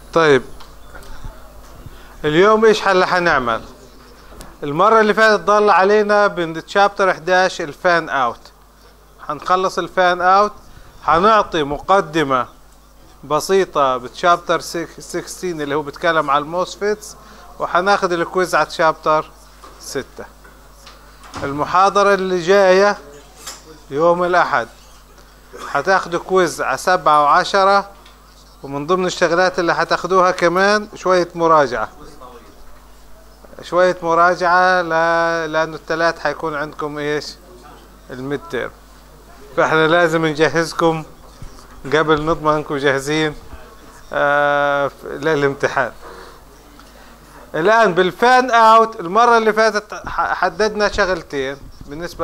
طيب اليوم ايش حنعمل؟ المرة اللي فاتت ضل علينا بتشابتر 11 الفان اوت. حنخلص الفان اوت، حنعطي مقدمة بسيطة بتشابتر 16 اللي هو بيتكلم على الموسفيتس، وحناخد الكويز على تشابتر 6. المحاضرة اللي جاية يوم الأحد حتاخدوا كويز على 7 و10، ومن ضمن الشغلات اللي حتاخدوها كمان شوية مراجعة لأنه الثلاث حيكون عندكم ايش؟ الميد تيرم. فاحنا لازم نجهزكم قبل نضمن انكم جاهزين للامتحان. الآن بالفان اوت، المرة اللي فاتت حددنا شغلتين بالنسبة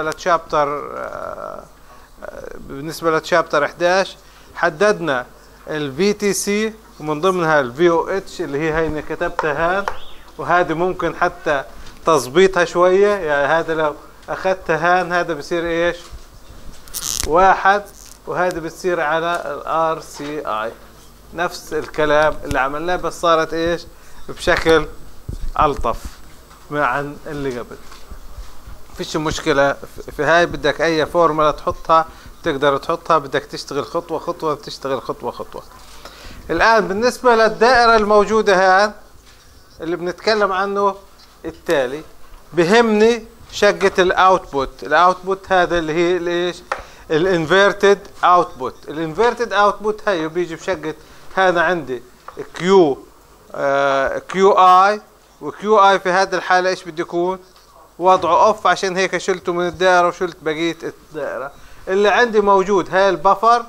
لتشابتر 11. حددنا الفي تي سي، ومن ضمنها الفي او اتش اللي هي اللي كتبتها هان، وهذه ممكن حتى تظبيطها شوية. يعني هذا لو اخذتها هان هذا بصير ايش؟ 1، وهذا بتصير على الار سي اي، نفس الكلام اللي عملناه بس صارت ايش؟ بشكل ألطف عن اللي قبل. فيش مشكلة في هاي. بدك اي فورمولا تحطها تقدر تحطها، بدك تشتغل خطوة خطوة بتشتغل خطوة خطوة. الآن بالنسبة للدائرة الموجودة هان اللي بنتكلم عنه التالي، بهمني شقة الاوتبوت هذا اللي هي ليش؟ الانفيرتد اوتبوت. الانفيرتد اوتبوت هي بيجي بشقة، هذا عندي كيو اي، وكيو اي في هذه الحالة ايش بده يكون؟ وضعه اوف، عشان هيك شلته من الدائرة وشلت بقية الدائرة. اللي عندي موجود هاي البفر،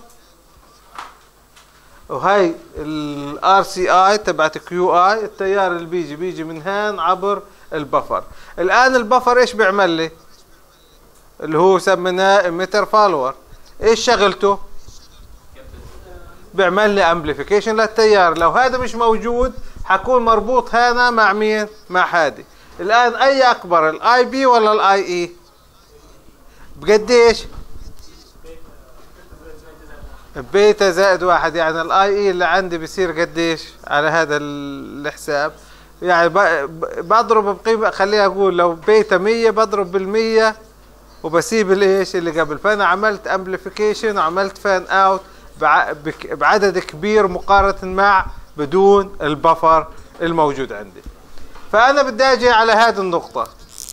وهي الار سي اي تبعت كيو اي. التيار اللي بيجي من هان عبر البفر. الان البفر ايش بيعمل لي؟ اللي هو سميناه اميتر فالور. ايش شغلته؟ بيعمل لي امبليفيكيشن للتيار. لو هذا مش موجود حكون مربوط هنا مع مين؟ مع هادي. الان اي اكبر، الاي بي ولا الاي اي؟ بقديش؟ بيتا زائد 1. يعني الاي اي اللي عندي بيصير قديش على هذا الحساب؟ يعني بضرب بقيمة، خليها اقول لو بيتا 100 بضرب بال100 وبسيب الايش اللي قبل. فانا عملت امبليفيكيشن وعملت فان اوت بعدد كبير مقارنة مع بدون البفر الموجود عندي. فانا بدي اجي على هذه النقطة.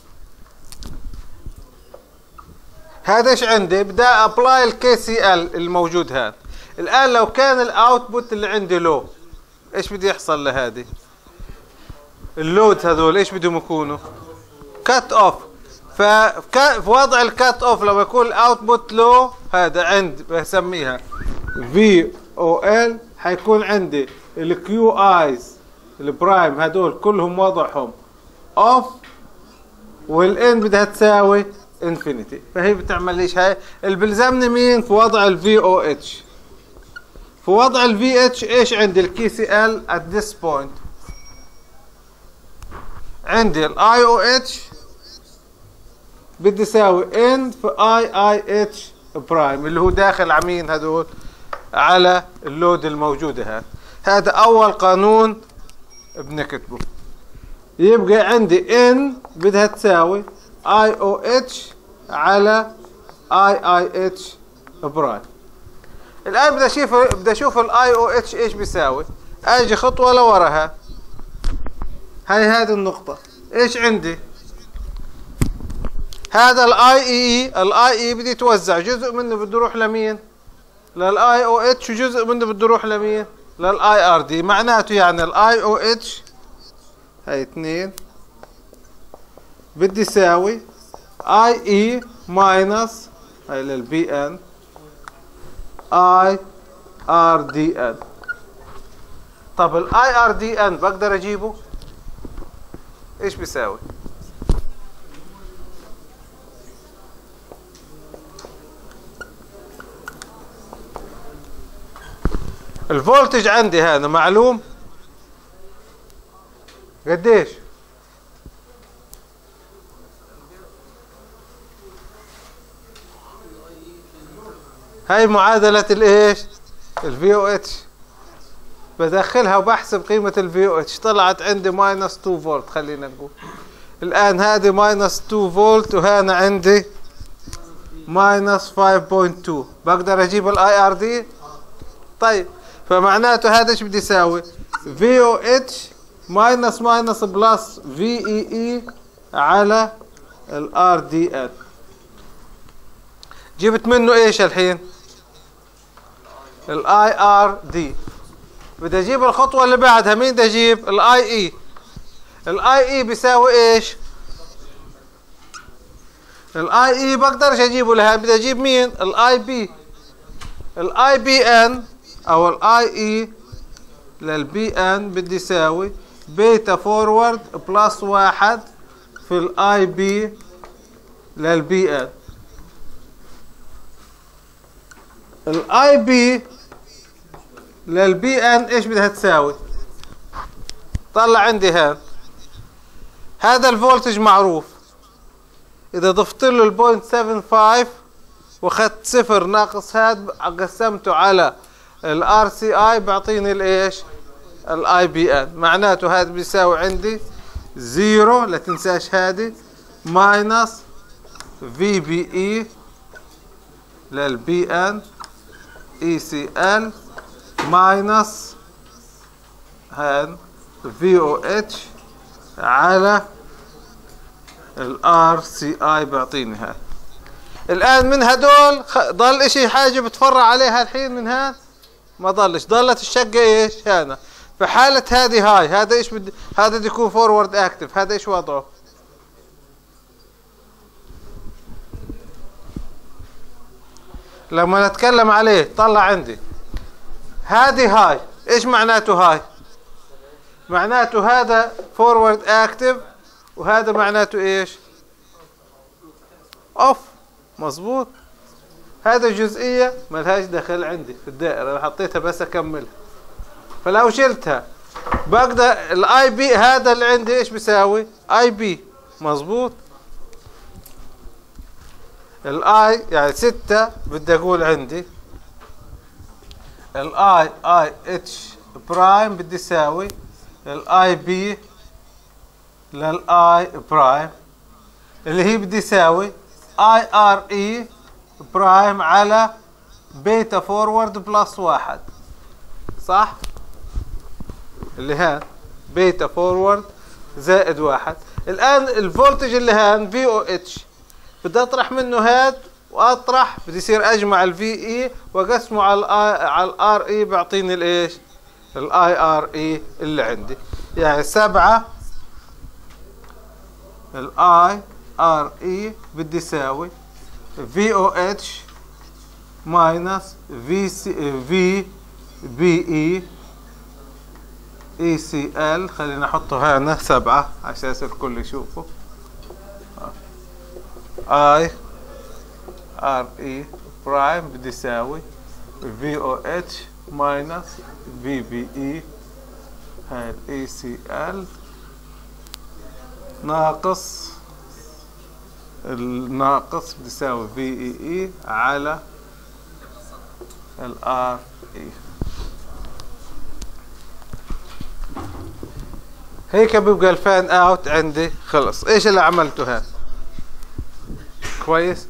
هذا ايش عندي؟ بدي ابلاي الكي سي ال الموجود هذا. الان لو كان الاوتبوت اللي عندي لو، ايش بدي يحصل لهذه؟ اللود هذول ايش بدهم يكونوا؟ كات اوف. في وضع الكات اوف لما يكون الاوتبوت لو، هذا عند بسميها في او ال، حيكون عندي الكيو ايز البرايم هذول كلهم وضعهم اوف، والان بدها تساوي انفينيتي. فهي بتعمل ليش هاي؟ اللي بلزمني مين؟ في وضع الفي او اتش. في وضع الفي اتش ايش عندي؟ الكي سي ال ات ذس بوينت. عندي الاي او اتش بدي يساوي ان في اي اتش برايم، اللي هو داخل على مين هذول؟ على اللود الموجوده. هذا اول قانون بنكتبه. يبقى عندي ان بدها تساوي اي او اتش على اي اتش برايم. الان بدي اشوف الاي او اتش ايش بيساوي. اجي خطوه لوراها. هذه النقطه ايش عندي؟ هذا الاي اي بدي يتوزع، جزء منه بده يروح لمين؟ للاي او اتش، وجزء منه بده يروح لمين؟ للاي ار دي. معناته يعني الاي او اتش هي 2 بدي يساوي اي اي ماينس هي للبي ان اي ار دي ان. طب الاي ار دي ان بقدر اجيبه؟ ايش بيساوي؟ الفولتج عندي هذا معلوم قديش؟ هاي معادلة الايش؟ الفي او اتش. بدخلها وبحسب قيمة الفي او اتش، طلعت عندي ماينس 2 فولت. خلينا نقول الآن هذه ماينس 2 فولت وهنا عندي ماينس 5.2. بقدر أجيب الاي ار دي؟ طيب فمعناته هذا ايش بدي يساوي؟ في او اتش ماينس ماينس بلس في اي اي على الار دي ان. جبت منه ايش الحين؟ الاي ار دي. بدي اجيب الخطوة اللي بعدها. مين بدي اجيب؟ الاي اي. الاي اي بيساوي ايش؟ الاي اي بقدرش اجيبه لها، بدي اجيب مين؟ الاي بي. الاي بي ان او الاي اي للبي ان بدي يساوي بيتا فورورد بلس 1 في الاي بي للبي ان. الاي بي للبي ان ايش بدها تساوي؟ طلع عندي هذا الفولتج معروف، اذا ضفت له البوينت 75 واخذت صفر ناقص هاد قسمته على الار سي اي بعطيني الايش؟ الاي بي ان. معناته هذا بيساوي عندي زيرو، لا تنساش هذه، ماينس في بي اي للبي ان اي سي ال ماينس هان في او اتش على الار سي اي بعطيني هذا. الان من هدول ضل اشي حاجه بتفرع عليها الحين من هذا؟ ما ضلش، ضلت الشقه ايش هنا. في حاله هذه هاي هذا ايش هذا بده يكون فورورد اكتف. هذا ايش وضعه؟ لما نتكلم عليه طلع عندي هذه هاي. ايش معناته هاي؟ معناته هذا فورورد اكتف وهذا معناته ايش؟ اوف. مظبوط. هذا جزئية ملهاش دخل عندي في الدائرة، انا حطيتها بس اكملها. فلو شلتها بقدر الاي بي هذا اللي عندي ايش بيساوي؟ اي بي. مظبوط. الاي يعني 6 بدي اقول عندي الاي اي اتش برايم بدي يساوي الاي بي للاي برايم اللي هي بدي يساوي اي ار اي برايم على بيتا فورورد بلس 1. صح؟ اللي هان بيتا فورورد زائد 1. الان الفولتج اللي هان في او اتش بدي اطرح منه هاد واطرح، بدي يصير اجمع الفي اي واقسمه على الار اي بعطيني الايش؟ الاي ار اي اللي عندي. يعني 7 الاي ار اي بدي يساوي في او اتش ماينس في بي اي اي سي ال. خلينا نحطه هنا 7 على اساس الكل يشوفه. اي ار اي برايم بدي يساوي في او اتش ماينس في بي اي هاي الاي سي ال ناقص الناقص بدي يساوي في اي اي على الار اي. هيك بيبقى الفان اوت عندي خلص. ايش اللي عملته هذا؟ كويس.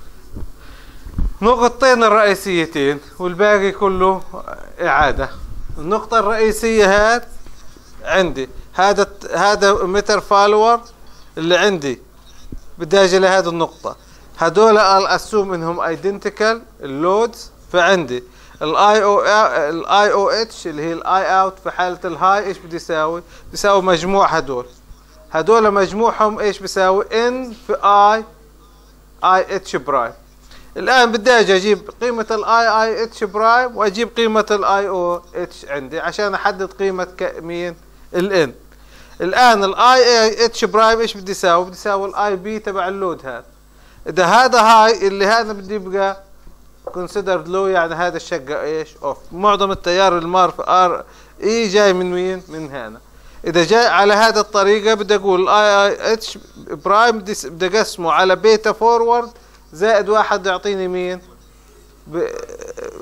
نقطتين الرئيسيتين والباقي كله اعادة. النقطة الرئيسية هاد عندي هذا متر فالور اللي عندي بدي اجي لهذه النقطة. هدول الاسوم انهم ايدنتيكال اللودز. فعندي الاي او اتش اللي هي الاي اوت في حالة الهاي ايش بدي يساوي؟ بيساوي مجموع هدول مجموعهم ايش بيساوي؟ ان في اي اتش برايم. الان بدي اجي اجيب قيمة الاي اتش برايم واجيب قيمة الاي او اتش عندي عشان احدد قيمة مين؟ الان. الان الاي اتش برايم ايش بدي يساوي؟ بدي يساوي الاي بي تبع اللود هذا. اذا هذا هاي اللي هذا بدي يبقى considered low يعني هذا الشقة ايش؟ اوف. معظم التيار المار في ار اي جاي من مين؟ من هنا. اذا جاي على هذا الطريقة بدي اقول اي اتش برايم بدي اقسمه على بيتا فورورد زائد 1 يعطيني مين؟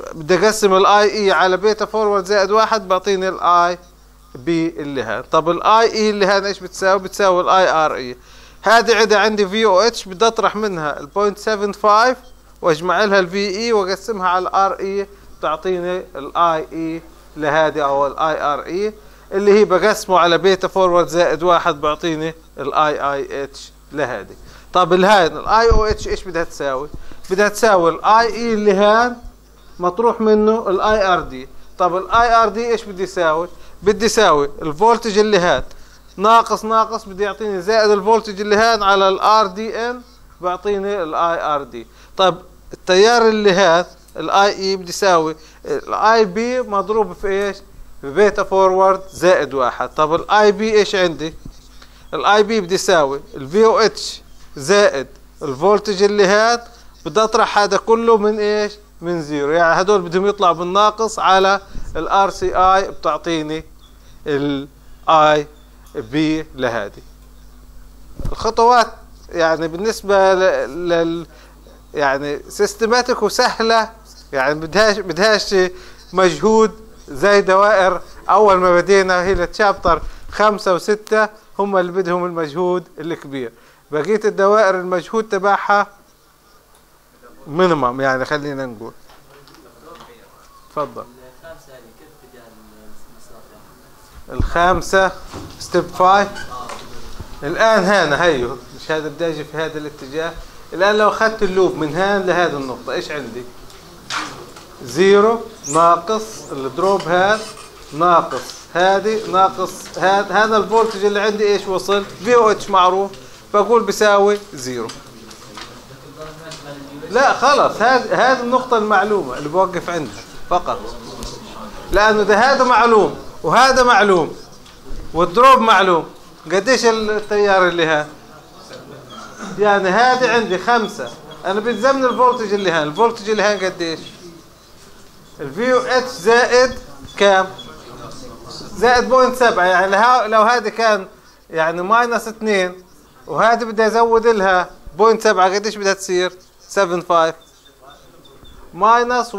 بدي اقسم الاي اي على بيتا فورورد زائد واحد بعطيني الاي بي اللي هان. طب الاي اي اللي هان ايش بتساوي؟ بتساوي الاي ار اي. هذه عدا عندي في او اتش، بدي اطرح منها ال 0.75 واجمع لها الفي اي واقسمها على الار اي، بتعطيني الاي اي لهذه او الاي ار اي اللي هي بقسمه على بيتا فورورد زائد واحد بعطيني الاي اي اتش لهذه. طب الهان الاي او اتش ايش بدها تساوي؟ بدها تساوي الاي اي اللي هان مطروح منه الاي ار دي. طب الاي ار دي ايش بدي يساوي؟ بدي يساوي الفولتج اللي هان ناقص ناقص بدي يعطيني زائد الفولتج اللي هان على الار دي ان بيعطيني الاي ار دي. طب التيار اللي هان الاي اي بدي يساوي الاي بي مضروب في ايش؟ في بيتا فورورد زائد واحد. طب الاي بي ايش عندي؟ الاي بي بدي يساوي الفي او اتش زائد الفولتج اللي هان، بدي اطرح هذا كله من ايش؟ من زيرو، يعني هدول بدهم يطلعوا بالناقص على الار سي اي بتعطيني الاي بي لهذه. الخطوات يعني بالنسبه يعني سيستماتيك وسهله، يعني بدهاش مجهود زي دوائر اول ما بدينا. هي التشابتر 5 و6 هم اللي بدهم المجهود الكبير، بقيه الدوائر المجهود تبعها مينيمم يعني. خلينا نقول تفضل. الخامسة ستيب 5 الآن هنا هيو، مش هذا بدي اجي في هذا الاتجاه. الآن لو أخذت اللوب من هان لهذه النقطة ايش عندي؟ زيرو ناقص الدروب هان ناقص هذه ناقص هذا الفولتج اللي عندي ايش وصل؟ في او اتش معروف، بقول بيساوي زيرو. لا خلص، هذه النقطة المعلومة اللي بوقف عندها فقط، لأنه ده هذا معلوم وهذا معلوم والدروب معلوم. قديش التيار اللي هان؟ يعني هذه عندي 5، أنا بتزمن الفولتج اللي هان. الفولتج اللي هان قديش؟ الفي او اتش زائد كام؟ زائد 0.7. يعني لو هذه كان يعني ماينس 2 وهذه بدي أزود لها 0.7 قديش بدها تصير؟ 7.5 ماينس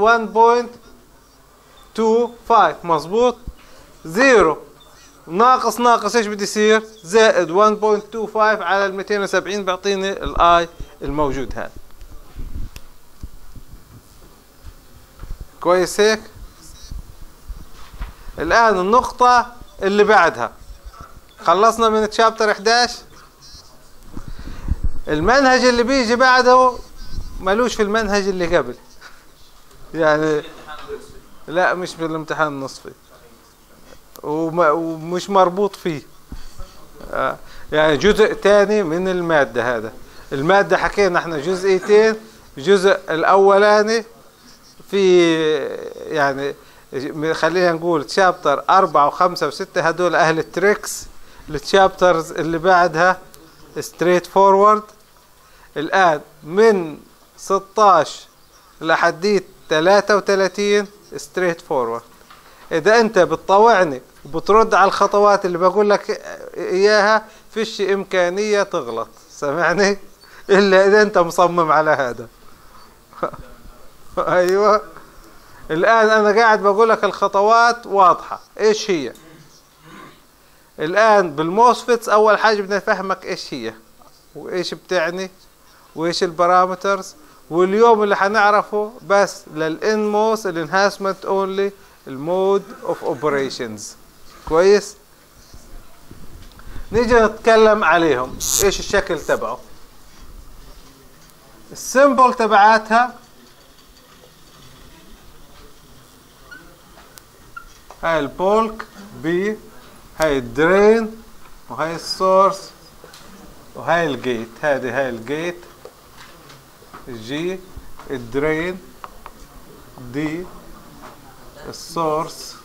1.25 مظبوط. زيرو ناقص ناقص ايش بدي يصير؟ زائد 1.25 على ال 270 بيعطيني الاي الموجود هذا. كويس هيك؟ الان النقطة اللي بعدها خلصنا من تشابتر 11. المنهج اللي بيجي بعده ملوش في المنهج اللي قبل، يعني لا مش في الامتحان النصفي ومش مربوط فيه. يعني جزء تاني من المادة. هذا المادة حكينا احنا جزئيتين. الجزء الاولاني في يعني خلينا نقول تشابتر 4 و5 و6 هدول اهل التريكس. التشابترز اللي بعدها ستريت فورورد. الان من 16 لحديت 33 ستريت فورورد. اذا انت بتطوعني وبترد على الخطوات اللي بقول لك اياها فيش امكانية تغلط، سمعني، الا اذا انت مصمم على هذا. ايوه الان انا قاعد بقول لك الخطوات واضحة ايش هي. الان بالموسفيتس اول حاجة بدنا نفهمك ايش هي وايش بتعني وايش البارامترز. واليوم اللي حنعرفه بس للانموس الانهانسمنت اونلي المود اوف اوبريشنز. كويس؟ نيجي نتكلم عليهم ايش الشكل تبعه. السيمبل تبعاتها هاي البولك بي، هاي الدرين، وهاي السورس، وهاي الجيت. هاي الجيت جي، الدرين دي، السورس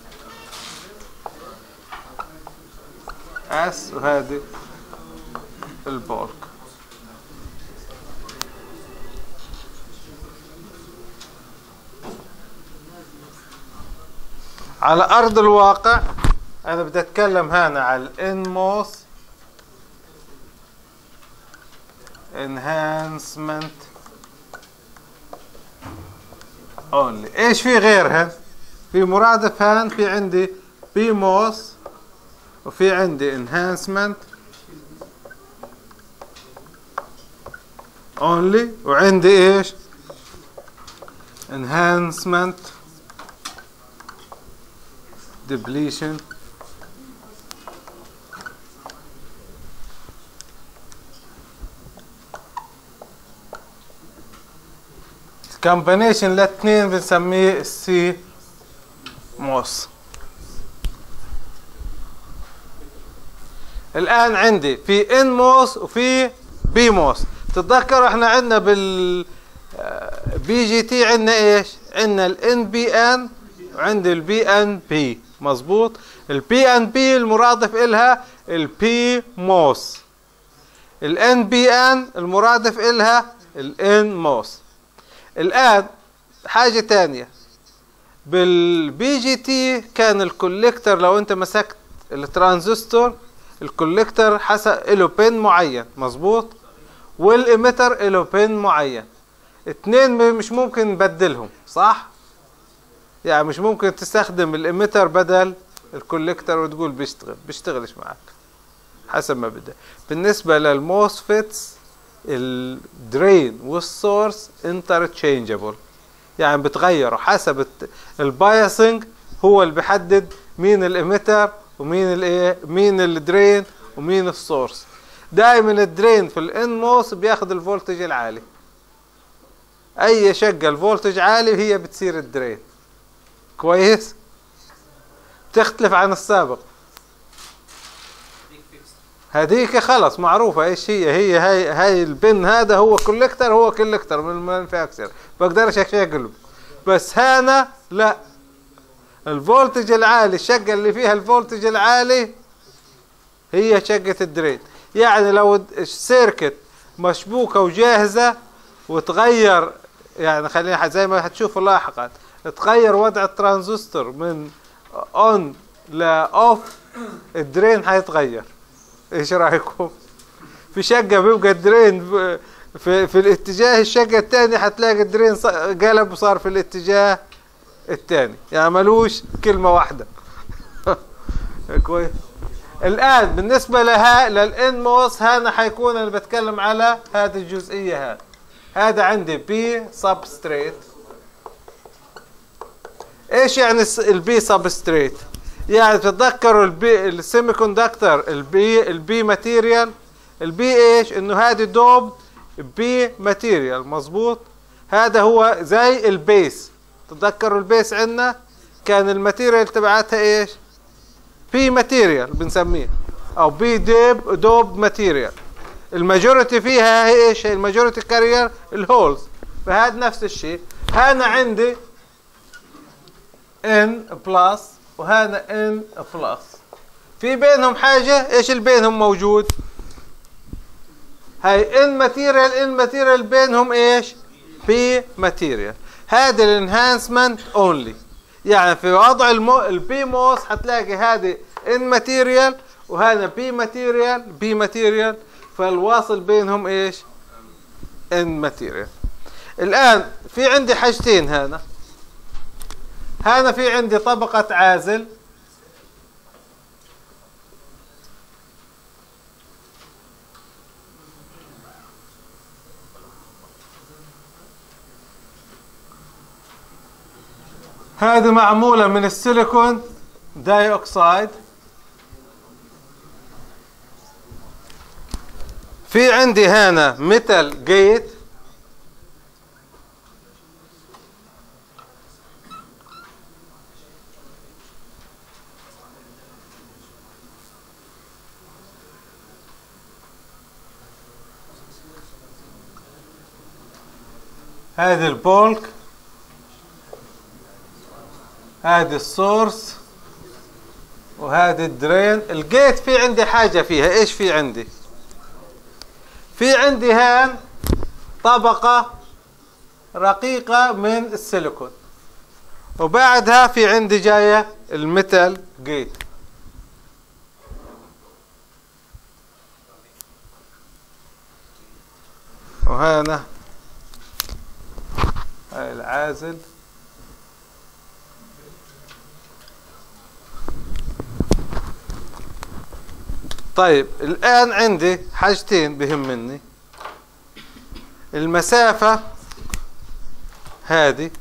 اس، وهذه البولك. على ارض الواقع انا بدي اتكلم هنا على الانموس enhancement اونلي. ايش في غيرها؟ في مرادف هان، في عندي بي موس، وفي عندي انهانسمنت اونلي، وعندي ايش؟ enhancement depletion combination للاثنين بنسميه سي موس. الان عندي في ان موس وفي بي موس. تتذكروا احنا عندنا بال بي جي تي عندنا ايش؟ عندنا الان بي ان وعندي البي ان بي. مظبوط. البي ان بي المرادف الها البي موس، الان بي ان المرادف الها الان موس. الان حاجة تانية، بالبي جي تي كان الكوليكتر، لو انت مسكت الترانزستور الكوليكتر حسب له بين معين. مظبوط. والإيميتر له بين معين. اتنين مش ممكن نبدلهم، صح؟ يعني مش ممكن تستخدم الإيميتر بدل الكوليكتر وتقول بيشتغلش معك حسب ما بدك. بالنسبة للموسفيتس الدرين والسورس انترتشينجبل، يعني بتغيروا حسب البايسنج، هو اللي بيحدد مين الإيميتر ومين الايه، مين الدرين ومين السورس. دائما الدرين في الان موس بياخد الفولتج العالي، اي شقه الفولتج عالي هي بتصير الدرين. كويس. بتختلف عن السابق. هذيك خلص معروفه ايش هي هاي البن، هذا هو كوليكتر، هو كوليكتر من المانيفاكتشر، بقدرش اقلب. بس هنا لا، الفولتج العالي، الشقه اللي فيها الفولتج العالي هي شقه الدرين. يعني لو السيركت مشبوكه وجاهزه وتغير، يعني خلينا زي ما هتشوفوا لاحقا، تغير وضع الترانزستور من اون لاوف، الدرين هيتغير. ايش رايكم؟ في شقه بيبقى الدرين في الاتجاه، الشقه الثانيه هتلاقي الدرين قلب وصار في الاتجاه الثاني، يعني ملوش كلمه واحده. كويس. الان بالنسبه لها للان موس، هنا حيكون انا بتكلم على هذه الجزئيه. هذا عندي بي سبستريت. ايش يعني البي سبستريت؟ يعني تتذكروا البي السيمي كوندكتور، البي ماتيريال. البي ايش؟ انه هذه دوب بي ماتيريال. مظبوط. هذا هو زي البيس. تتذكروا البيس عندنا كان الماتيريال تبعتها ايش؟ بي ماتيريال بنسميه، او بي دوب ماتيريال. الماجوريتي فيها هي ايش؟ الماجوريتي كارير الهولز. فهذا نفس الشيء. هنا عندي ان بلس وهنا ان بلس، في بينهم حاجه. ايش اللي بينهم موجود؟ هاي ان ماتيريال بينهم ايش؟ بي ماتيريال. هذا الانهانسمنت اونلي. يعني في وضع البي موس هتلاقي هذه ان ماتيريال وهذا بي ماتيريال، فالواصل بينهم ايش؟ ان ماتيريال. الان في عندي حاجتين. هنا في عندي طبقة عازل، هذه معمولة من السيليكون داي اوكسايد. في عندي هنا ميتال جيت، هذه البولك، هذه السورس، وهذه الدرين. الجيت في عندي حاجة فيها. ايش في عندي؟ في عندي هان طبقة رقيقة من السيليكون، وبعدها في عندي جاية الميتال جيت. وهنا هاي العازل طيب الآن عندي حاجتين بهمني. المسافة هذه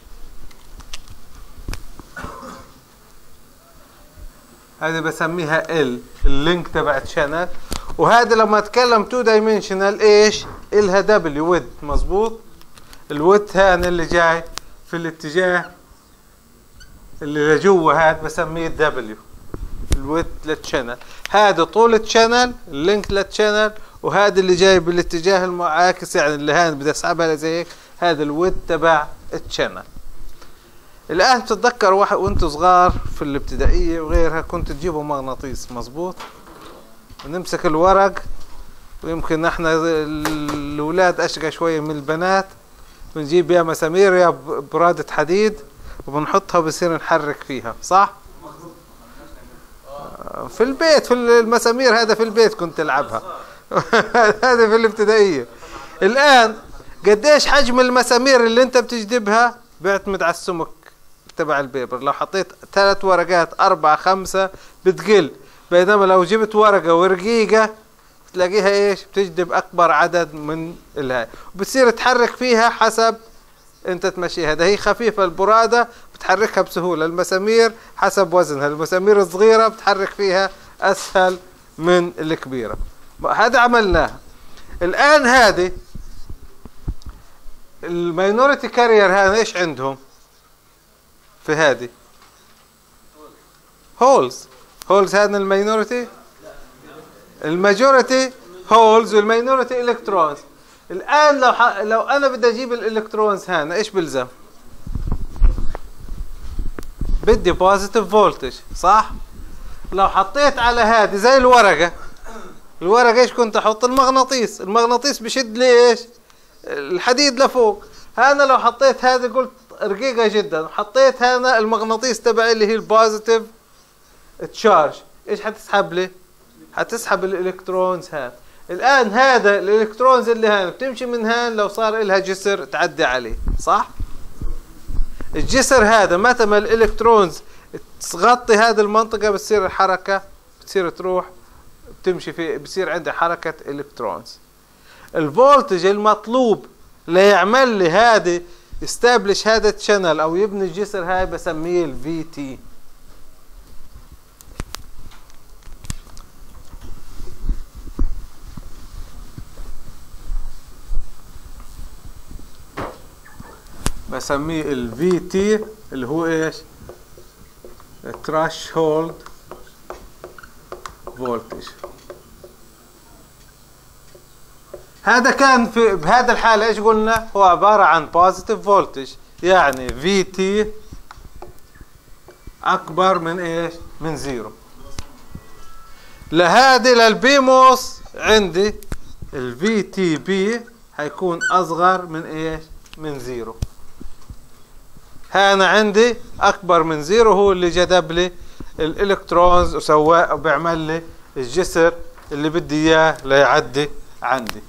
بسميها ال اللينك تبع الشانل، وهذا لما اتكلم 2 دايمنشنال ايش الها دبليو ويد. مظبوط. الويد هان اللي جاي في الاتجاه اللي لجوا هذا بسميه دبليو الويد للشانل. هذا طول الشانل اللينك للشانل، وهذا اللي جاي بالاتجاه المعاكس يعني اللي هان بدي اسحبها زي هيك، هذا الويد تبع الشانل. الآن بتتذكر وانتوا صغار في الابتدائية وغيرها كنت تجيبوا مغناطيس. مظبوط. ونمسك الورق، ويمكن احنا الأولاد أشقى شوية من البنات، بنجيب يا مسامير يا برادة حديد وبنحطها وبصير نحرك فيها. صح؟ في البيت، في المسامير هذا في البيت كنت ألعبها. هذا في الابتدائية. الآن قديش حجم المسامير اللي انت بتجذبها بيعتمد على السمك تبع البيبر. لو حطيت 3 ورقات 4 5 بتقل، بينما لو جبت ورقة ورقيقة تلاقيها ايش بتجذب اكبر عدد من الهاي، وبتصير تحرك فيها حسب انت تمشيها. ده هي خفيفة البرادة بتحركها بسهولة، المسامير حسب وزنها، المسامير الصغيرة بتحرك فيها اسهل من الكبيرة. هذا عملناها. الان هذه الماينورتي كارير هذا ايش عندهم في هذه؟ هولز. هولز هذا الماينورتي، الماجورتي هولز والماينورتي الكترونز. الان لو انا بدي اجيب الالكترونز هنا ايش بلزم؟ بدي بوزيتيف فولتج. صح؟ لو حطيت على هذه زي الورقة، الورقة ايش كنت احط؟ المغناطيس. المغناطيس بشد لي ايش؟ الحديد لفوق. هنا لو حطيت هذه قلت رقيقة جدا، وحطيت هنا المغناطيس تبعي اللي هي البوزيتيف تشارج، ايش حتسحب لي؟ حتسحب الالكترونز هان. الان هذا الالكترونز اللي هان بتمشي من هان، لو صار لها جسر تعدي عليه. صح؟ الجسر هذا متى ما الالكترونز تغطي هذه المنطقة بتصير الحركة، بتصير تروح بتمشي في، بصير عندي حركة الكترونز. الفولتج المطلوب ليعمل لي هذه استابلش هذا الشانل او يبني الجسر هاي بسميه الفي تي. بسميه الفي تي اللي هو ايش؟ threshold voltage. هذا كان في بهذا الحالة ايش قلنا؟ هو عبارة عن بوزيتيف فولتج، يعني في تي اكبر من ايش؟ من 0. لهذه للبيموس عندي الفي تي بي هيكون اصغر من ايش؟ من 0. هنا عندي اكبر من 0 هو اللي جذب لي الالكترونز وسواه وبيعمل لي الجسر اللي بدي اياه ليعدي عندي.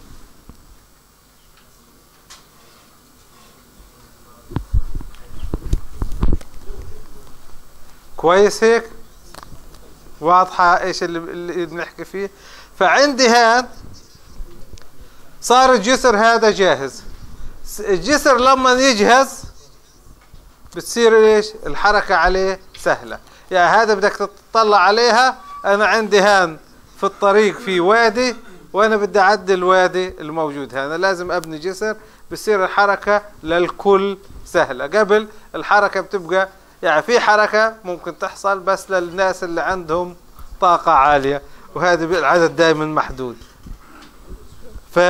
كويس هيك؟ واضحة ايش اللي بنحكي فيه؟ فعندي هان صار الجسر هذا جاهز. الجسر لما يجهز بتصير ايش؟ الحركة عليه سهلة. يعني هذا بدك تطلع عليها، انا عندي هان في الطريق في وادي وانا بدي اعدي الوادي الموجود هنا، لازم ابني جسر بصير الحركة للكل سهلة. قبل الحركة بتبقى يعني في حركة ممكن تحصل بس للناس اللي عندهم طاقة عالية، وهذا العدد دائما محدود. ف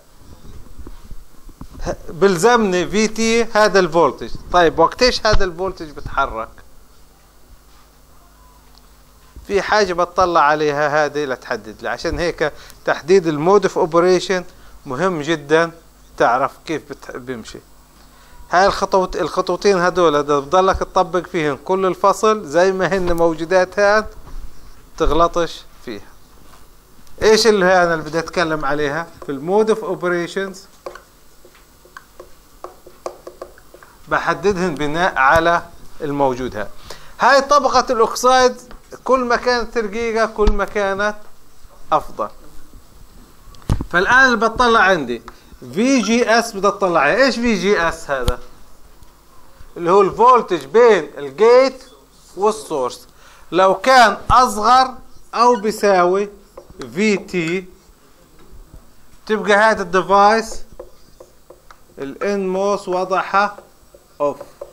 بلزمني في تي هذا الفولتج. طيب وقتيش هذا الفولتج بتحرك؟ في حاجة بتطلع عليها هذه لتحدد لي. عشان هيك تحديد المود اوف اوبريشن مهم جدا، تعرف كيف بيمشي. هاي الخطوتين هدول بضلك تطبق فيهم كل الفصل زي ما هن موجودات هان، تغلطش فيها. ايش اللي انا اللي بدي اتكلم عليها في المود اوف اوبريشنز؟ بحددهن بناء على الموجود هاي طبقة الاكسايد. كل ما كانت رقيقة كل ما كانت افضل. فالان اللي بتطلع عندي في جي اس، بدي اطلع عليه. ايش في جي اس هذا؟ اللي هو الفولتج بين الجيت والسورس. لو كان اصغر او بيساوي في تي، تبقى هذا الديفايس الان موس وضعها اوف.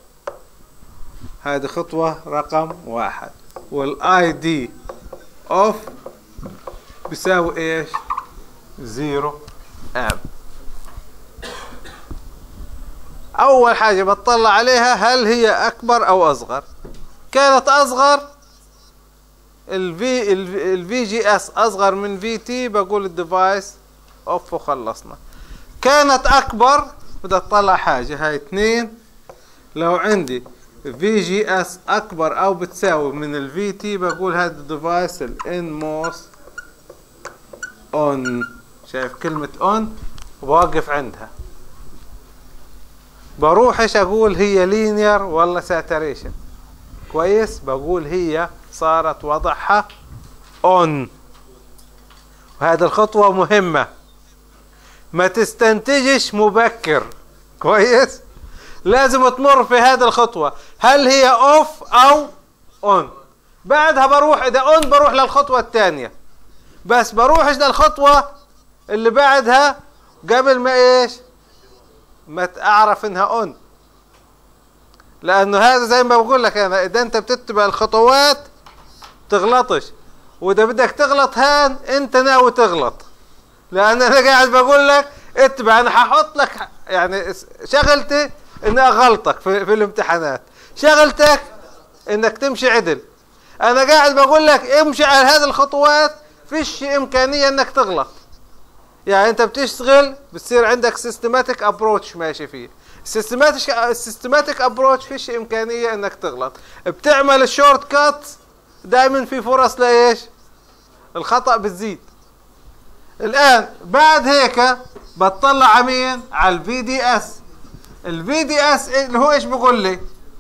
هذه خطوة رقم 1. والاي دي اوف بيساوي ايش؟ 0 امب. اول حاجة بتطلع عليها هل هي اكبر او اصغر. كانت اصغر، الفي جي اس اصغر من في تي، بقول الديفايس اوف وخلصنا. كانت اكبر، بدي اطلع حاجة، هاي 2. لو عندي في جي اس اكبر او بتساوي من الفي تي، بقول هذا الديفايس الان موس اون. شايف كلمة اون؟ وبوقف عندها. بروح ايش اقول؟ هي لينير ولا ساتوريشن؟ كويس، بقول هي صارت وضعها اون. وهذه الخطوة مهمة، ما تستنتجش مبكر. كويس، لازم تمر في هذه الخطوة، هل هي اوف او اون. بعدها بروح، اذا اون بروح للخطوة الثانية، بس بروحش للخطوة اللي بعدها قبل ما ايش؟ ما اعرف انها اون. لانه هذا زي ما بقول لك انا، اذا انت بتتبع الخطوات تغلطش، واذا بدك تغلط هان انت ناوي تغلط. لان انا قاعد بقول لك اتبع، انا هحط لك يعني شغلتي اني اغلطك في الامتحانات، شغلتك انك تمشي عدل. انا قاعد بقول لك امشي على هذه الخطوات، فيش امكانية انك تغلط. يعني انت بتشتغل بتصير عندك سيستماتيك ابروتش ماشي فيه. السيستماتيك ابروتش فيش امكانية انك تغلط. بتعمل الشورت كات، دائما في فرص لايش؟ الخطأ بتزيد. الان بعد هيك بتطلع على مين؟ على الفي دي اس. الفي دي اس اللي هو ايش بقول لي؟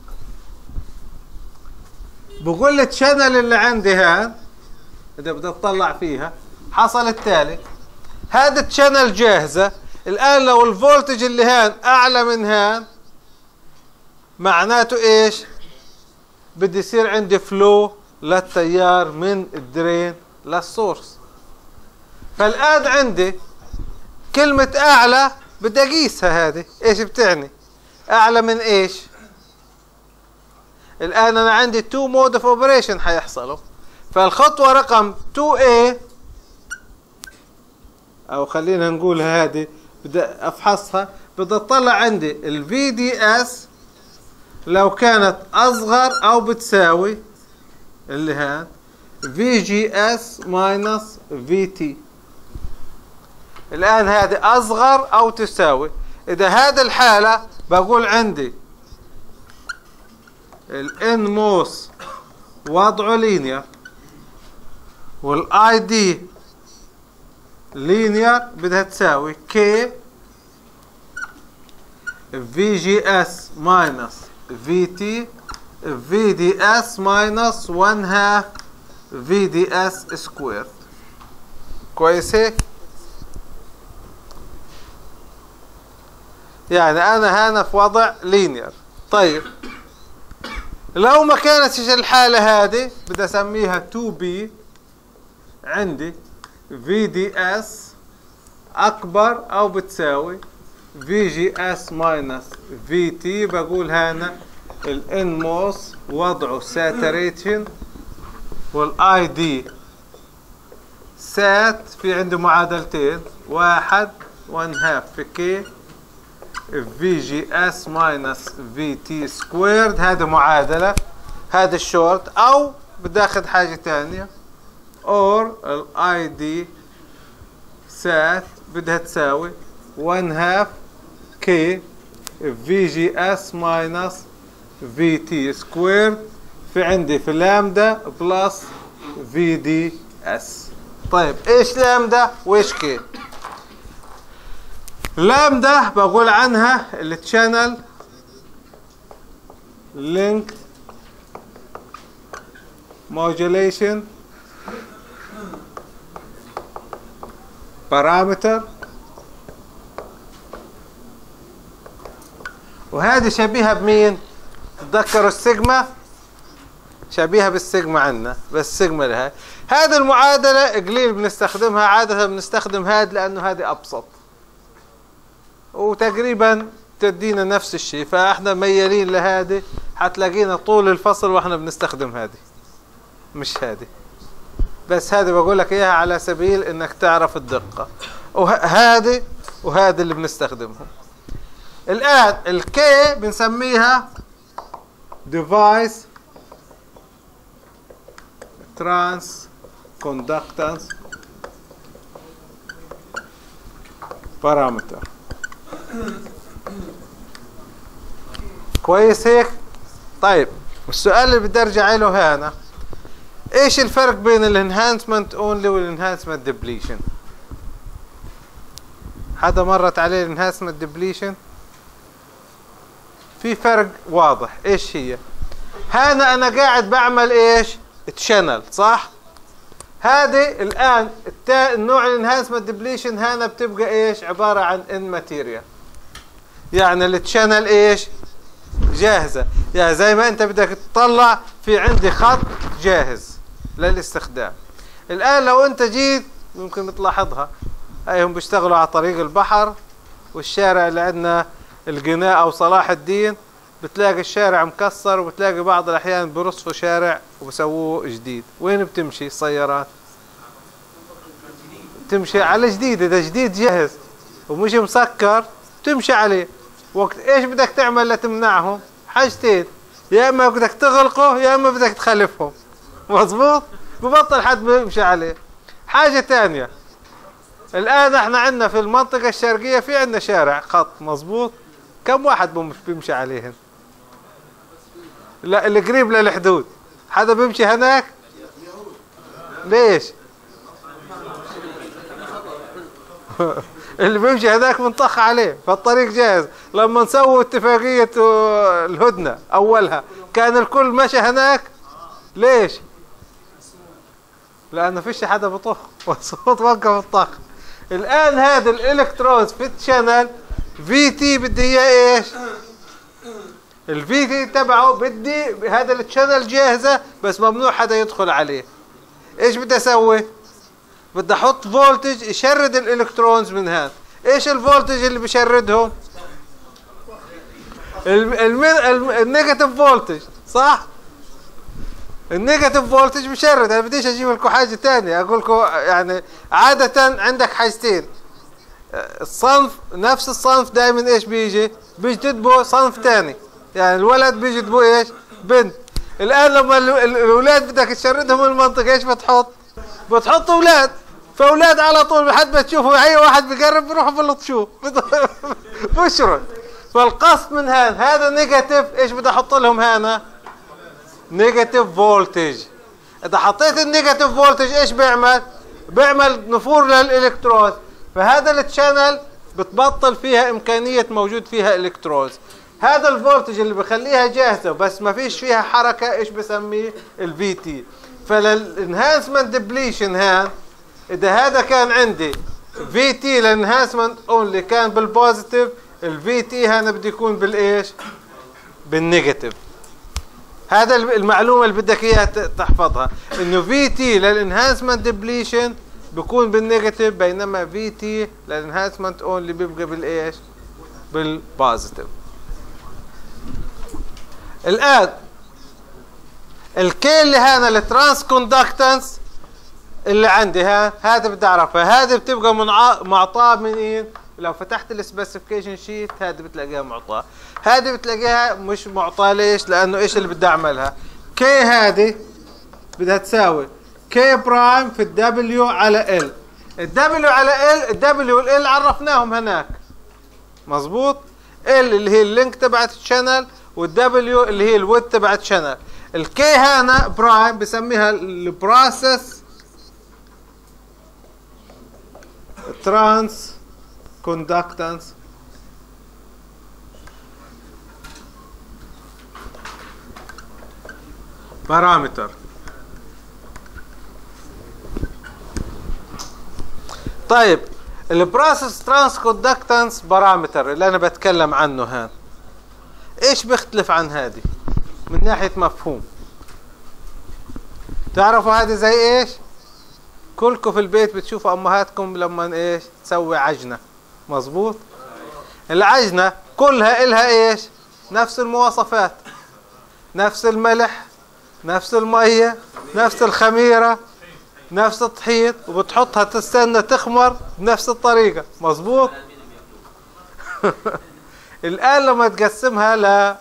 بقول لي الشانل اللي عندي هان، اذا بدي اطلع فيها حصل التالي. هذا الشانل جاهزة. الان لو الفولتج اللي هان اعلى من هان، معناته ايش؟ بدي يصير عندي فلو للتيار من الدرين للسورس. فالان عندي كلمة اعلى بدي اقيسها. هذه ايش بتعني؟ اعلى من ايش؟ الان انا عندي 2 مود اوف اوبريشن حيحصلوا. فالخطوة رقم 2A، او خلينا نقولها هذه، بدي افحصها. بدي اطلع عندي الفي دي اس لو كانت اصغر او بتساوي اللي هان في جي اس ماينس في تي. الان هذه اصغر او تساوي. اذا هذه الحالة بقول عندي الان موس وضعه لينير، والاي دي لينير، بدها تساوي كي في جي اس ماينس في تي في دي اس ماينس 1/2 في دي اس سكوير. كويس هيك؟ يعني انا هنا في وضع لينير. طيب لو ما كانتش الحالة هذه بدي اسميها 2B. عندي في دي اس اكبر او بتساوي في جي اس ماينس في تي. بقول هنا الان موس وضعه ساتوريشن، والاي دي سات. في عندي معادلتين، 1/2 في كي في جي اس ماينس في تي سكويرد. هذه معادلة، هذا الشورت. او بدي اخذ حاجة تانية، اور الاي دي سات بدها تساوي 1/2 كي في جي اس ماينس في تي سكوير. في عندي في لامدا بلس في دي اس. طيب ايش لامدا وايش كي؟ لامدا بقول عنها التشانل لينك موديوليشن بارامتر، وهذه شبيهة بمين؟ تذكروا السيجما، شبيهة بالسيجما عندنا، بس سيجما لها. هذه المعادلة قليل بنستخدمها، عادة بنستخدم هذه لأنه هذه أبسط وتقريبا تدينا نفس الشيء، فاحنا ميالين لهذه، حتلاقينا طول الفصل واحنا بنستخدم هذه مش هذه، بس هذه بقول لك اياها على سبيل انك تعرف الدقة. وهذه وهذه اللي بنستخدمهم. الآن الكي بنسميها device transconductance parameter. كويس هيك؟ طيب السؤال اللي بدي ارجع له هنا، ايش الفرق بين الانهانسمنت اونلي والانهانسمنت ديبليشن؟ حدا مرت عليه الانهانسمنت ديبليشن؟ في فرق واضح. ايش هي؟ هنا انا قاعد بعمل ايش؟ تشانل، صح؟ هذه الان النوع الانهانسمنت ديبليشن هنا بتبقى ايش؟ عباره عن ان ماتيريال، يعني التشانل ايش؟ جاهزه، يعني زي ما انت بدك تطلع في عندي خط جاهز للاستخدام. الان لو انت جيت ممكن تلاحظها، هاي هم بيشتغلوا على طريق البحر، والشارع اللي عندنا القناة او صلاح الدين بتلاقي الشارع مكسر، وبتلاقي بعض الاحيان برصفوا شارع وبسووه جديد. وين بتمشي السيارات؟ تمشي على جديد، اذا جديد جاهز ومش مسكر تمشي عليه. وقت ايش بدك تعمل لتمنعهم؟ حاجتين، يا اما بدك تغلقه يا اما بدك تخلفهم، مظبوط؟ ببطل حد بيمشي عليه. حاجة تانية، الان احنا عندنا في المنطقة الشرقية في عندنا شارع خط، مظبوط؟ كم واحد بيمشي عليهن؟ لا اللي قريب للحدود، حدا بيمشي هناك؟ ليش؟ اللي بيمشي هناك بنطخ عليه، فالطريق جاهز. لما نسووا اتفاقية الهدنة اولها كان الكل مشى هناك. ليش؟ لانه فيش حدا بطخ، وقف الطخ. الان هذا الالكترونز في الشانل في تي بدي اياه ايش؟ الفي تي تبعه بدي هذا الشانل جاهزة بس ممنوع حدا يدخل عليه. ايش بدي اسوي؟ بدي احط فولتج يشرد الالكترونز من هان. ايش الفولتج اللي بيشردهم؟ النيجاتيف فولتج، صح؟ النيجاتيف فولتج بيشرد. انا بديش اجيب لكم حاجه ثانيه، اقول لكم يعني عاده عندك حاجتين، الصنف نفس الصنف دائما ايش بيجي تدبو صنف ثاني، يعني الولد بيجي تدبو ايش؟ بنت. الان لما الاولاد بدك تشردهم من المنطقه ايش بتحط اولاد، فاولاد على طول لحد ما تشوفوا اي واحد بيقرب بيروحوا بلطشوه بشرد. فالقصد من هذا نيجاتيف، ايش بدي احط لهم هنا؟ نيجاتيف فولتج. اذا حطيت النيجاتيف فولتج ايش بيعمل نفور للالكترون، فهذا التشانل بتبطل فيها امكانيه موجود فيها الكترونز. هذا الفولتج اللي بخليها جاهزه بس ما فيش فيها حركه ايش بسميه؟ الفي تي. فللانهانسمنت ديبليشن اذا هذا كان عندي في تي للانهانسمنت اونلي كان بالبوزيتيف، الفي تي هنا بده يكون بالايش؟ بالنيجاتيف. هذا المعلومه اللي بدك اياها تحفظها، انه في تي للانهانسمنت ديبليشن بيكون بالنيجاتيف، بينما في تي للانهانسمنت اونلي بيبقى بالايش؟ بالبوزيتيف. الان الكي اللي هنا الترانس كوندكتنس اللي عندي هذا بدي اعرفها. هذه بتبقى معطاه منين؟ لو فتحت السبيسيفيكيشن شيت هذه بتلاقيها معطاه، هذه بتلاقيها مش معطاه. ليش؟ لانه ايش اللي بدي اعملها؟ كي هذه بدها تساوي كي برايم في الدبليو على ال. الدبليو على ال، الدبليو والال عرفناهم هناك، مظبوط؟ ال اللي هي اللينك تبعت الشانل، والدبليو اللي هي الويدث تبعت الشانل. الكي هنا برايم بسميها البروسيس ترانس كوندكتنس بارامتر. طيب البروسيس ترانس كوندكتنس بارامتر اللي انا بتكلم عنه هان ايش بيختلف عن هذه من ناحية مفهوم؟ تعرفوا هذه زي ايش؟ كلكم في البيت بتشوفوا امهاتكم لما ايش تسوي عجنة، مظبوط؟ العجنة كلها إلها ايش؟ نفس المواصفات، نفس الملح، نفس المية، نفس الخميرة، نفس الطحين، وبتحطها تستنى تخمر بنفس الطريقة، مظبوط؟ الآن لما تقسمها ل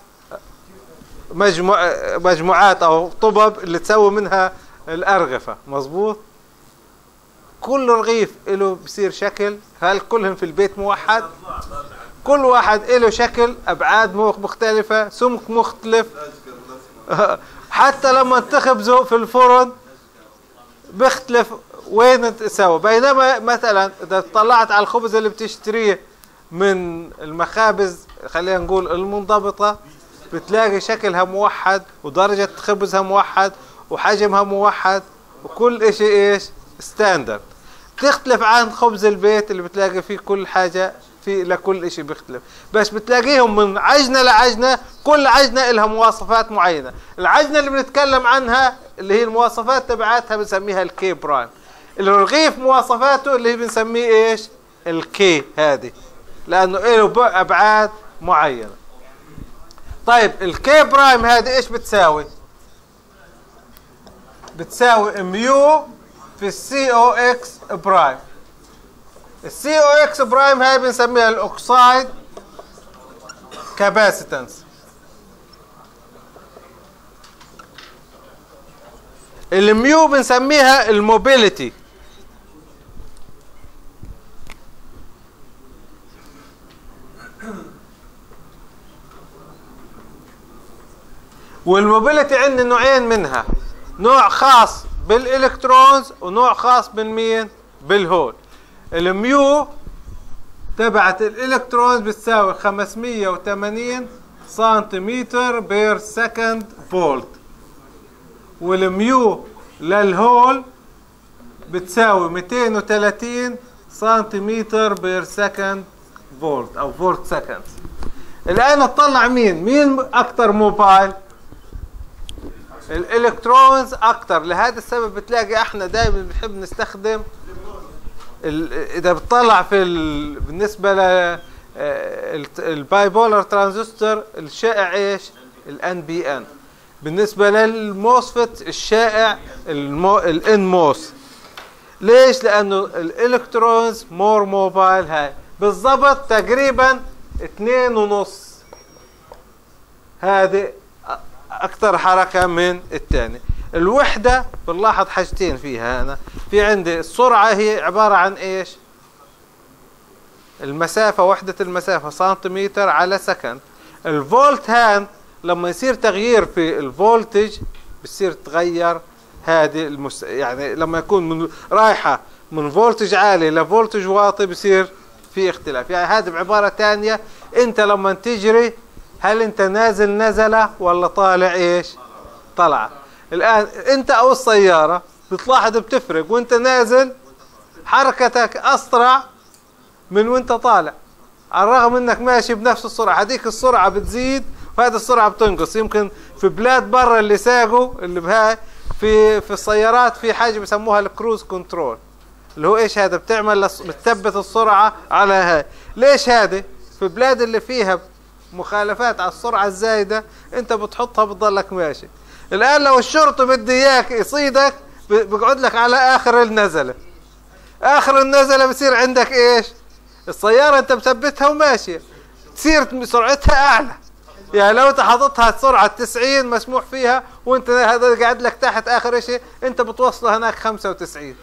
مجموعات أو طبب اللي تسوي منها الأرغفة، مظبوط؟ كل رغيف له بصير شكل، هل كلهم في البيت موحد؟ كل واحد له شكل، أبعاد مختلفة، سمك مختلف. حتى لما تخبزه في الفرن بيختلف وين تسوي. بينما مثلا إذا طلعت على الخبز اللي بتشتريه من المخابز خلينا نقول المنضبطة بتلاقي شكلها موحد ودرجة خبزها موحد وحجمها موحد وكل اشي ايش ستاندرد. بتختلف عن خبز البيت اللي بتلاقي فيه كل حاجة في لكل اشي بيختلف، بس بتلاقيهم من عجنة لعجنة كل عجنة لها مواصفات معينة. العجنة اللي بنتكلم عنها اللي هي المواصفات تبعتها بنسميها الكي برايم. الرغيف مواصفاته اللي بنسميه ايش؟ الكي، هذه لانه له ابعاد معينة. طيب الكي برايم هذه ايش بتساوي؟ بتساوي ميو في السي او اكس برايم. السي او اكس برايم هاي بنسميها الاوكسايد كاباسيتنس. الميو بنسميها الموبيليتي. والموبيليتي عندنا نوعين منها، نوع خاص بالالكترونز ونوع خاص بالمين؟ بالهول. الميو تبعت الالكترونز بتساوي 580 سنتيمتر بير سكند فولت، والميو للهول بتساوي 230 سنتيمتر بير سكند فولت او فولت سكند. الان نطلع مين اكتر موبايل؟ الالكترونز اكتر. لهذا السبب بتلاقي احنا دائما بنحب نستخدم اذا بتطلع في بالنسبه ل البايبولر ترانزستور الشائع ايش؟ الان بي ان. بالنسبه للموسفت الشائع الان موس. ليش؟ لانه الالكترونز مور موبايل. هاي بالضبط تقريبا 2.5، هذه اكثر حركة من الثاني. الوحدة بنلاحظ حاجتين فيها هنا. في عندي السرعة هي عبارة عن ايش؟ المسافة، وحدة المسافة سنتيمتر على سكند. الفولت هان لما يصير تغيير في الفولتج بصير تغير هذه يعني لما يكون رايحة من فولتج عالي لفولتج واطي بصير في اختلاف. يعني هذه بعبارة ثانية انت لما تجري هل انت نازل نزلة ولا طالع ايش؟ طلع. الان انت او السيارة بتلاحظ بتفرق، وانت نازل حركتك اسرع من وانت طالع، على الرغم انك ماشي بنفس السرعة. هذيك السرعة بتزيد وهذه السرعة بتنقص. يمكن في بلاد برا اللي ساقوا اللي بهاي في السيارات في حاجة بسموها الكروز كنترول، اللي هو ايش هذا؟ بتثبت السرعة على هاي. ليش هذه؟ في بلاد اللي فيها مخالفات على السرعة الزايدة انت بتحطها بتضلك ماشي. الان لو الشرطي بده اياك يصيدك بيقعد لك على اخر النزلة. اخر النزلة بصير عندك ايش؟ السيارة انت مثبتها وماشية تصير سرعتها اعلى. يعني لو انت حاططها سرعة 90 مسموح فيها وانت هذا قاعد لك تحت اخر اشي انت بتوصله هناك 95.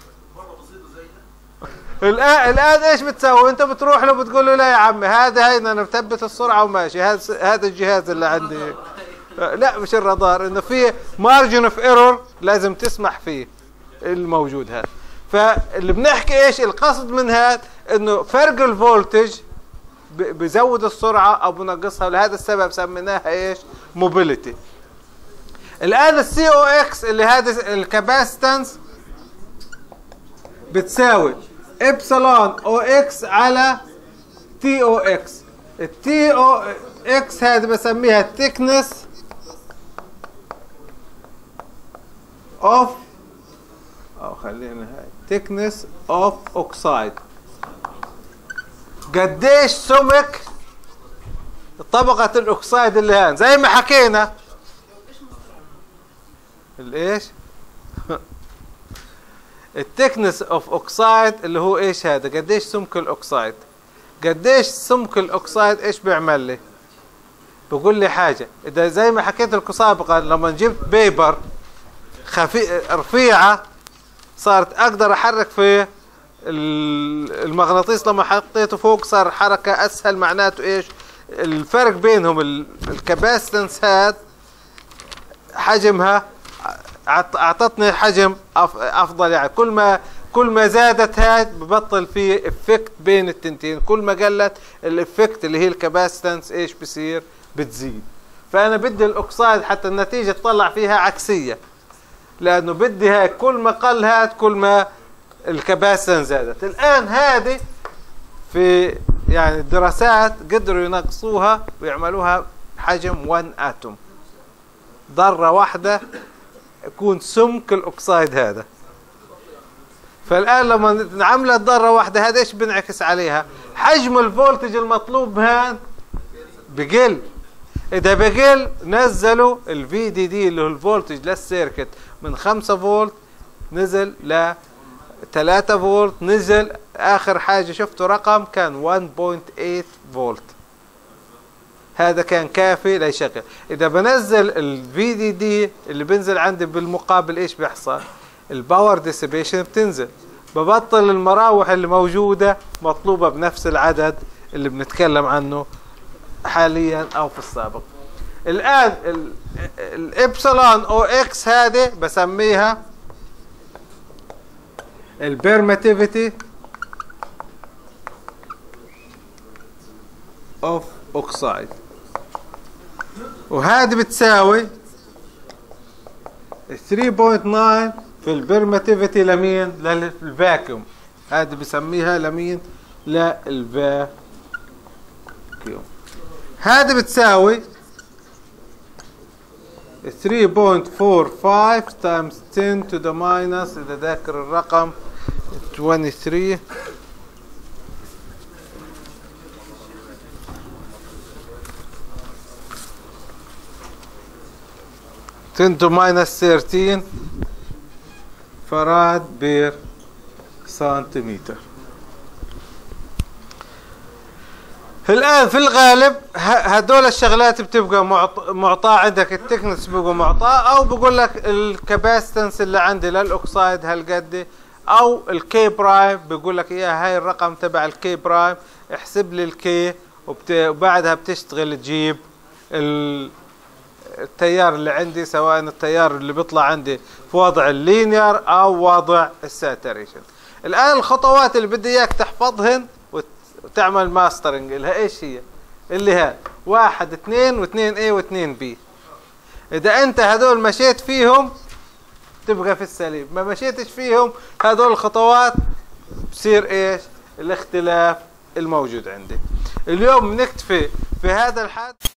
الان ايش بتسوي؟ انت بتروح له بتقول له لا يا عمي هذا انا مثبت السرعه وماشي، هذا الجهاز اللي عندي. لا مش الرادار، انه في مارجن اوف ايرور لازم تسمح فيه الموجود هذا. فاللي بنحكي ايش القصد من هذا؟ انه فرق الفولتج بزود السرعه او بنقصها، ولهذا السبب سميناها ايش؟ موبيليتي. الان السي او اكس اللي هذا الكاباسيتنس بتساوي ابسلون او اكس على تي او اكس. التي او اكس هذه بسميها thickness of، او خلينا هاي thickness of oxide. قديش سمك طبقة الاكسايد اللي هان زي ما حكينا. الايش؟ التكنس اوف اوكسايد اللي هو ايش هذا؟ قديش سمك الاوكسايد. قديش سمك الاوكسايد ايش بيعمل لي؟ بقول لي حاجة، اذا زي ما حكيت لكم سابقا لما جبت بيبر رفيعة صارت اقدر احرك في المغناطيس، لما حطيته فوق صار حركة اسهل. معناته ايش الفرق بينهم؟ الكاباسيتنس هاد حجمها اعطتني حجم افضل. يعني كل ما زادت هاد ببطل في افكت بين التنتين، كل ما قلت الافكت اللي هي الكاباسيتنس ايش بصير؟ بتزيد. فانا بدي الاوكسايد حتى النتيجة تطلع فيها عكسية، لانه بدي هاي كل ما قل هاد كل ما الكباسيتنس زادت. الان هذه في يعني الدراسات قدروا ينقصوها ويعملوها حجم 1 اتوم، ذرة واحدة يكون سمك الاكسايد هذا. فالان لما نعملها ذرة واحدة هذا ايش بنعكس عليها؟ حجم الفولتج المطلوب هان بقل. اذا بقل نزلوا الفي دي دي اللي هو الفولتج للسيركت من 5 فولت نزل ل 3 فولت، نزل اخر حاجة شفتوا رقم كان 1.8 فولت. هذا كان كافي ليشغل. اذا بنزل الفي دي دي اللي بنزل عندي بالمقابل ايش بيحصل؟ الباور ديسيبيشن بتنزل، ببطل المراوح اللي موجودة مطلوبة بنفس العدد اللي بنتكلم عنه حاليا او في السابق. الان الابسلون او اكس هذه بسميها البيرماتيفيتي اوف اوكسايد، وهذه بتساوي 3.9 في البيرماتيفيتي لمين؟ للفاكيوم. هذه بسميها لمين؟ للفاكيوم. هذه بتساوي 3.45 times 10 to the minus، إذا ذاكر الرقم 23 10 to minus 13 فراد بير سنتيمتر. الآن في الغالب هدول الشغلات بتبقى معطاة عندك، التكنس بيبقى معطاة، أو بقول لك الكاباسيتنس اللي عندي للأوكسايد هالقد، أو الكي برايم بيقول لك إياها هاي الرقم تبع الكي برايم، احسب لي الكي وبعدها بتشتغل تجيب التيار اللي عندي، سواء التيار اللي بيطلع عندي في وضع اللينير أو وضع الساتوريشن. الآن الخطوات اللي بدي إياك تحفظهن وتعمل ماسترنج لها ايش هي؟ اللي ها 1 2 و2 A و2 B. اذا انت هذول مشيت فيهم تبقى في السليم، ما مشيتش فيهم هذول الخطوات بصير ايش؟ الاختلاف الموجود عندي. اليوم بنكتفي في هذا الحد.